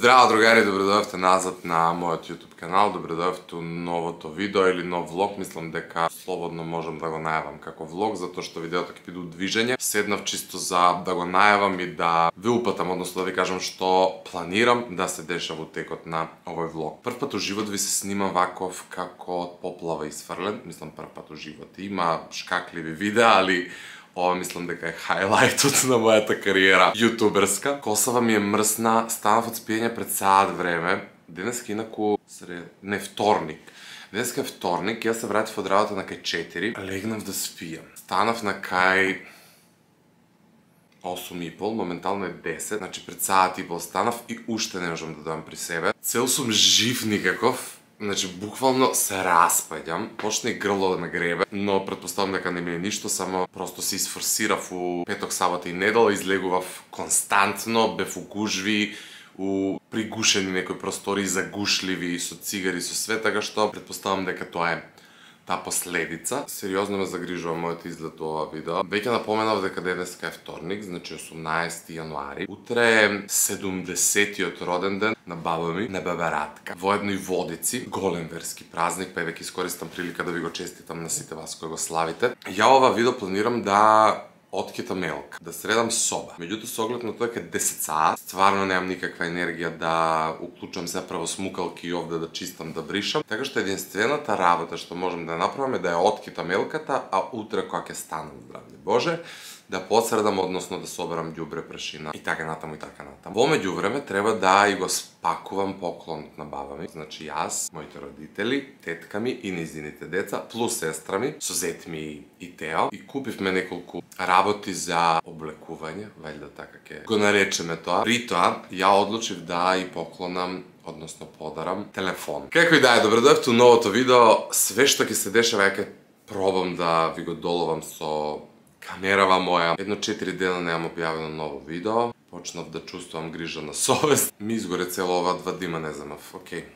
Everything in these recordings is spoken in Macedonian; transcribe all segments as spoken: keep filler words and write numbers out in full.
Здраво, другари, добредојавте назад на мојот YouTube канал, добредојавте у новото видео или нов влог. Мислам дека слободно можам да го најавам како влог, затоа што видеото ќе биде движење. Седнав чисто за да го најавам и да ви упатам, односно да ви кажам што планирам да се деша во текот на овој влог. Прв пат у живот ви се снимам ваков како од поплава исфрлен. Мислам прв пат у живот. Има шкакливи видеа, али ова мислам дека е хайлайтот на мојата кариера јутуберска. Косава ми е мрсна, станав од спиење пред саат време. Денеска инаку сред... не вторник. Денеска е вторник, јас се вратив од работа на кај четири, легнав да спијам. Станав на кај осум и пол, моментално е десет, значи пред саат и пол станав и уште не можам да дојам при себе. Цел сум жив никаков. Значи, буквално се распаѓам, почна и грло да ме гребе, но претпоставам дека не ми е ништо, само просто се исфорсирав у петок, сабота и недела, излегував константно, бев у гужви, у пригушени некои простори, загушливи, со цигари, со све, така што претпоставам дека тоа е таа последица. Сериозно ме загрижува мојот изглед ова видео. Веќе напоменав дека денеска е вторник, значи осумнаесети јануари. Утре е седумдесетиот роден ден на баба ми, на баба Радка. Воедно и Водици, голем верски празник, па веќе искористам прилика да ви го честитам на сите вас кои го славите. Ја ова видео планирам да откитам елка, да средам соба. Меѓутоа, со оглед на тоа дека десет саат, стварно немам никаква енергија да уклучам се право смукалки и овде да чистам, да бришам. Така што единствената работа што можам да направам е да ја откитам елката, а утре кога ќе станам, здравје Боже, да посредам, односно да соберам ѓубре, прашина и така натаму и така натаму. Во меѓувреме треба да и го спакувам поклонот на баба ми. Значи јас, моите родители, тетка ми и низините деца, плюс сестра ми, со зет ми и Тео, и купивме неколку работи за облекување, вајде така ќе го наречеме тоа. При тоа ја одлучив да и поклонам, односно подарам телефон. Како и да е, добредојавте у новото видео. Све што ќе се дешава, ќе пробам да ви го доловам со камерава моја. Едно четири дена немам објавено ново видео. Почнав да чувствувам грижа на совест. Ми изгоре цело ова два дима, не знам, окей.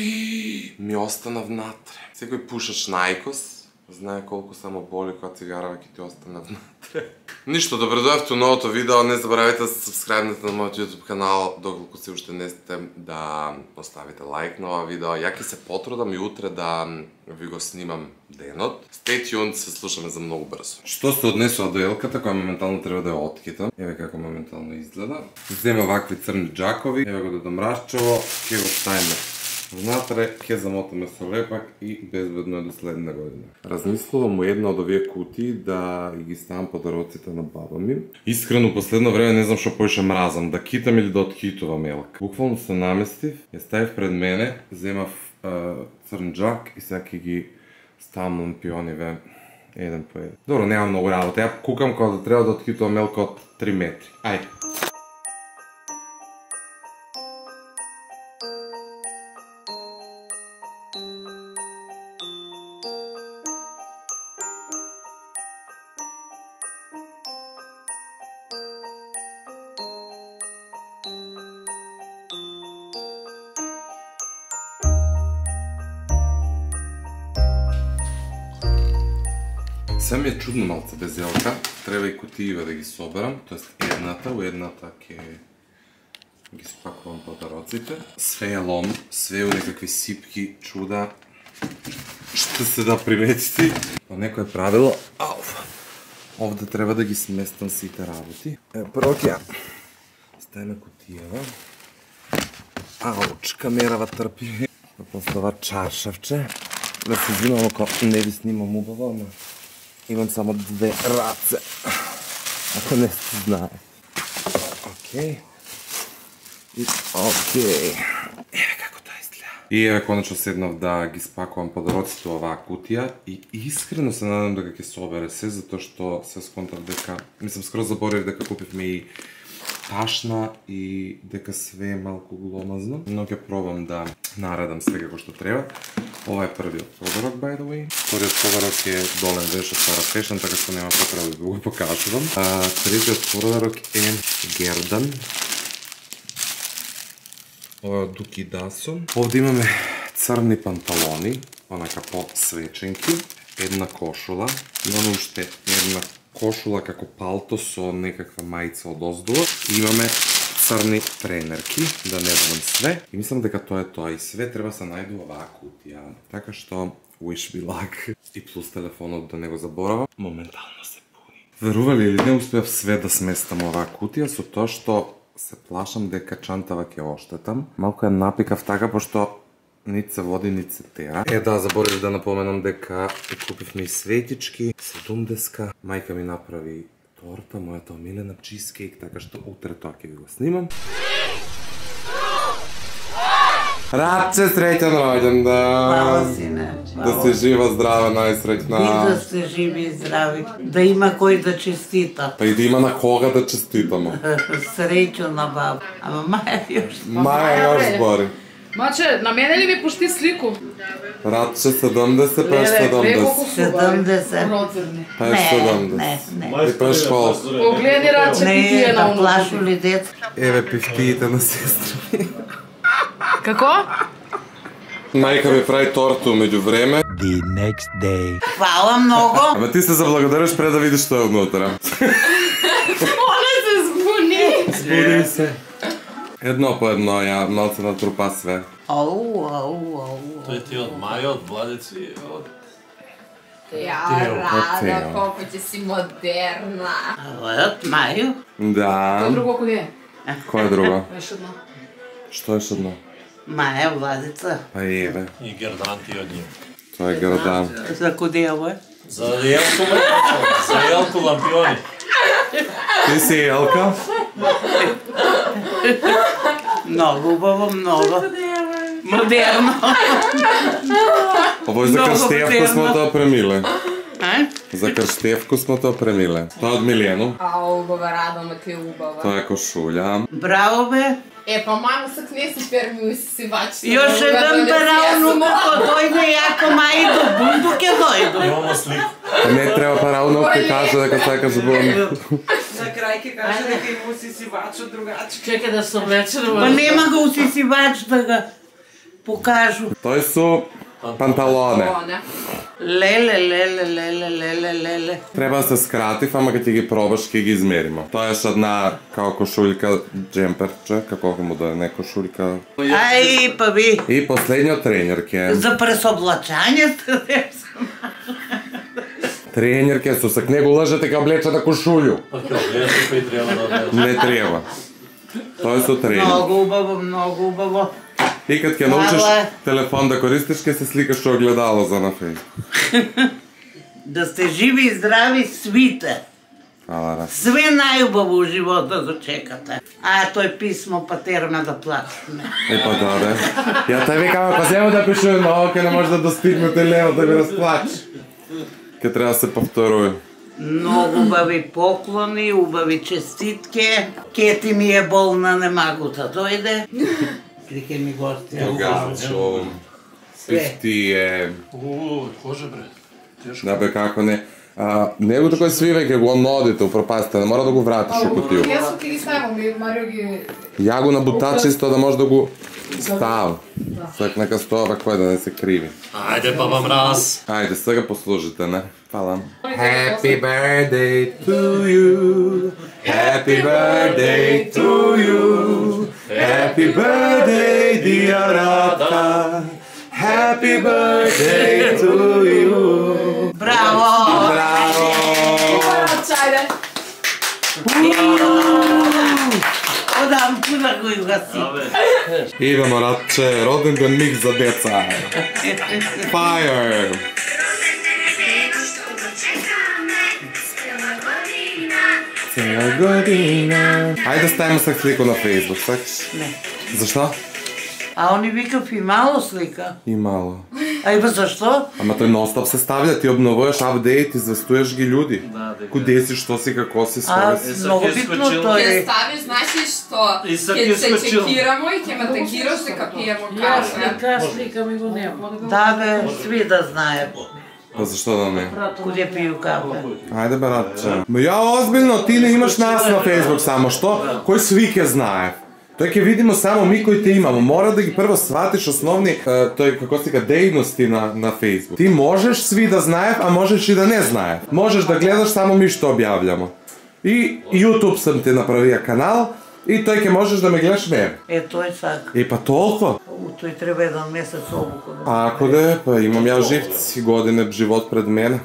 Ми остана внатре. Секој пушач на ајкос знае колку само боли кога цигарава ќе ти остане внатре. Ништо, добредојавте у новото видео. Не заборавајте да се сабскрајбнете на мојот YouTube канал, доколку се уште не сте, да поставите лайк на ова видео. Ја ќе се потрудам и утре да ви го снимам денот. Stay tuned, се слушаме за многу брзо. Што се однесува до елката, која моментално треба да ја откитам. Еве како моментално изгледа. Зема вакви црни џакови. Еве го додам расчево, ќе го ставиме внатре, ќе замотаме со лепак и безбедно е до следна година. Размислувам у една од овие кутии да ги ставам подароците на баба ми. Искрено последно време не знам што поише мразам, да китам или да откитувам елка. Буквално се наместив, ја ставив пред мене, земав црн џак и сега ќе ги ставам лампиониве еден по еден. Добро, нема многу работа, ја кукам кога да треба да откитувам елка од три метри. Ајде! Се ми е чудно малце без елка, треба и кутииве да ги соберам, тоест едната, у едната ќе ги спакувам подароците. Све е лом, све у некакви сипки, чуда, што се да приметите. По некое правило, ауф, овде треба да ги сместам сите работи. Е, прво ќе ставиме кутиева. Ауч, камерава трпи. После ова чаршавче, да се извинам ако не ви снимам убаво, ама имам само две раце, ако не се знае. Окей. И окей. Еве како тоа изгледа. И еве конечно седнав да ги спакувам подароците оваа кутија и искрено се надам дека ќе собере се, затоа што се сконтав дека, мислам скроз заборев дека купивме и ташна и дека све е малку гломазно, но ќе пробам да наредам све како што треба. Ова е првиот подарок, by the way. Вториот подарок е долен веш од Sara Fashion, така што нема потреба да го покажувам. Третиот подарок е гердан. Ова е од Дуки Дасо. Овде имаме црни панталони, онака по свеченки, една кошула, имаме уште една кошула како палто со некаква мајца од оздово и имаме crni trenerki, da ne budem sve. I mislim дека тоа е тоа. И све треба се најде оваа кутија. Така што, wish me luck. И плюс телефонот да не го заборава. Моментално се пуни. Верували или не, успеав све да сместам оваа кутија, со тоа што се плашам дека чантава ќе оштетам. Малку ја напикав така, пошто нит се води, нит се тера. Е, да, заборев да напоменам дека купивме и светички, седумдеска. Мајка ми направи торта, мојата омилена чизкейк, така што утре тоа ќе ви го снимам. Радче, среќен роѓендан! Хвала, сине. Да сте жива, здрава, најсреќна. И да сте живи и здрави. Да има кој да честита. Па и да има на кога да честитамо. Среќу на баба. Ама Маја још. Маја још збори. Маче, на мене ли ми пушти слику? Радче, седумдесет, пеш седумдесет. седумдесет. Розерни. Пеш Не, седумдесет. не, не. И пеш колко? Погледни Радче Не, питие на да уното. плашу ли деца? Еве пифтиите на сестра ми. Како? Мајка ми прави торту меѓу време. The next day. Хвала многу. Ама ти се заблагодариш пред да видиш што е внутра. Она се збуни. Збуди се. Едно по едно, ја малце натрупа све. Ау, ау, ау. Тој ти од Маја, од Владици, од... Ja, Тео, Rada, Тео. колко ти си модерна. От Мају. Да. Друго кој е? Кој е друго? Беше едно. Што е едно? Маја Владица. Па еве, И Гердан ти од нив. тоа е Гердан. За кудева. За Елко, за Елко лампиони. Ти си Елка? Много убаво, много. Модерно. Овој за Много крштевку модерно. смо тоа премиле. А? За крштевку смо тоа премиле. Тоа од Милијану. A, ubava, Rada, ma ti je ubava. Тоа е кошулја. Браво бе. E, pa mamo sa knesi permi usisivač. Još jedan peravnu muko dojde, jako Majidu, bundu ke dojdu. Имамо слику. Не треба парално ќе каже дека сакаш бун. За крај ќе каже дека има усисивач од другачка. Чекай да се облече да Па нема го усисивач да ga покажу. Тој су панталоне. Ona. Леле, леле, леле, леле, леле. Треба да се скратив, ама кога ќе ги пробаш, ќе ги измеримо. Тоа е една као кошулјка, джемперче, како му да е не кошулјка. Ај, па ви, И последниот тренерке. за пресоблачање сте Тренерке, со сак не го лажете ка облечете кошулју. Па ќе огледате кој треба да огледате. Не треба. Тоа е со тренер. Много убаво, много убаво. И кад ќе научиш телефон да користиш, ќе се сликаш во огледало за на фејсбук. Да сте живи и здрави свите. Ала, да. Све најубаво у живота да чекате. А тој писмо па тераме да плачеме. Е, па да, да. Ја те викам, ако земо да пишувам ново, ќе не може да достигнете лево да ви разплаче. Ке треба да се повторува. Многу убави поклони, убави честитке. Кети ми е болна, не магу да дојде. Ке ми гости. Гајчо, пифтие. Уу, коже бре. Тешко. Да бе, како не. А, него такој свиве ќе го онодите, упропасите, не мора да го вратиш у кутију. Јас ќе ги ставам и Марио ги... Ја го набутачи исто да може да го става. Сак нека стоја кој да не се криви. Ајде, Папа Мраз. Ајде, сега послужите, не? Фала. Happy birthday to you. Happy birthday to you. Happy birthday, dear Rata. Happy birthday to you. Браво! Браво! Čajde. Одам куда кој гаси. Идемо, Радче, роден ден миг за деца. Fire! Цела година. Ајде ставимо се слику на Фейсбук, сакаш? Не. Зашто? А они викав и мало слика. И мало. Ај ба зашто? Ама тој нон-стоп се ставlja, ти обновуваш апдейт, известуваш ги луѓи. Да, дека- Куде си, што си, како си, А, што си. многу Е, битно скочил. Ќе тој. ставиш, знаеш ли што? И sad Ќе je се skočil. чекирamo и ќе ме тагираш дека пиемо Јас кафе. слика, слика ми го нема. Да бе, сви да знаем. Па зашто да не? Куде пију кафе. Ајде бе, Радче. Ма ја озбилно, ти не имаш нас на Фейсбук само, што? Кој сви ке знае? Тој ќе видимо само ми кои те имамо. Мора да ги прво сватиш основни, е, тој како се ка дејности на на Фейсбук. Ти можеш сви да знаев, а можеш и да не знаев. Можеш да гледаш само ми што објављамо. И YouTube сам ти направија канал И тој ќе можеш да ме гледаш ме. Е, тој сака. И па толку. У, тој треба еден месец обука. Да. Ако да, па имам ја живци години живот пред мене.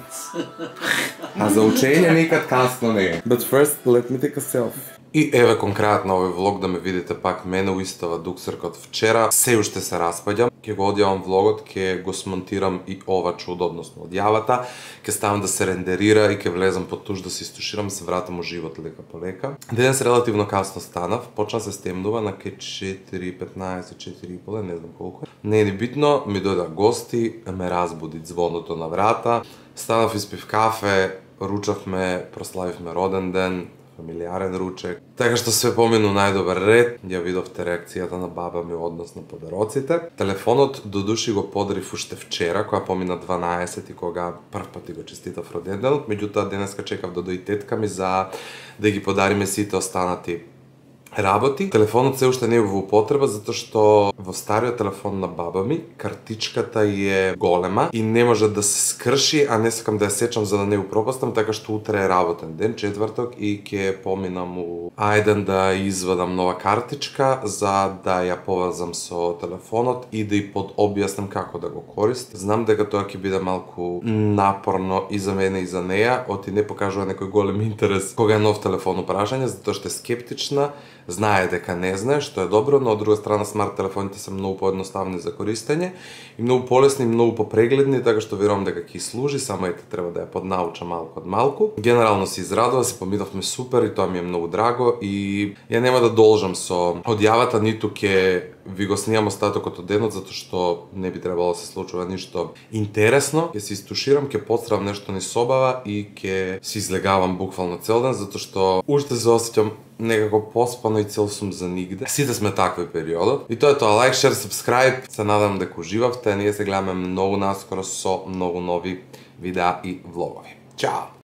А за учење никад касно не е. But first, let me take a selfie. И еве конкретно овој влог да ме видите пак мене уистава дуксерка од вчера. Се уште се распаѓам. Ќе го одјавам влогот, ќе го смонтирам и ова чудо, односно одјавата. Ќе ставам да се рендерира и ќе влезам под туш да се истуширам, се вратам у живот лека по лека. Денес релативно касно станав, почна се стемнува на ке четири и петнаесет, четири и половина, не знам колку. Не е ни битно, ми дојда гости, ме разбуди звоното на врата. Станав, испив кафе, ручавме, прославивме роден ден, фамилиарен ручек. Така што све помину најдобар ред, ја видовте реакцијата на баба ми однос на подароците. Телефонот до души го подарив уште вчера, која помина дванаесет и кога прв пат го честитав роден денот, меѓутоа денеска чекав да дојде тетка ми за да ги подариме сите останати работи. Телефонот се уште не е во употреба затоа што во стариот телефон на баба ми картичката е голема и не може да се скрши, а не сакам да ја сечам за да не ја пропастам, така што утре е работен ден, четврток, и ќе поминам у Ајден да извадам нова картичка за да ја поврзам со телефонот и да ја подобјаснам како да го користи. Знам дека тоа ќе биде малку напорно и за мене и за неја, оти не покажува некој голем интерес кога е нов телефон у прашање, затоа што е скептична. Знае дека не знае, што е добро, но од друга страна смарт телефоните се многу поедноставни за користење и многу полесни, многу попрегледни, така што верувам дека ќе служи, само ете треба да ја поднаучам малку од малку. Генерално се израдува, се поминавме супер и тоа ми е многу драго и ја нема да должам со одјавата, ниту ќе ви го снимам остатокот од денот, затоа што не би требало да се случува ништо интересно. Ќе се истуширам, ќе подстравам нешто низ собава и ќе се излегавам буквално цел ден, затоа што уште се осеќам некако поспано и цел сум за нигде. Сите сме такви периодот. И тоа е тоа, лайк, шер, сабскрајб. Се надам дека уживавте. Ние се гледаме многу наскоро со многу нови видеа и влогови. Чао!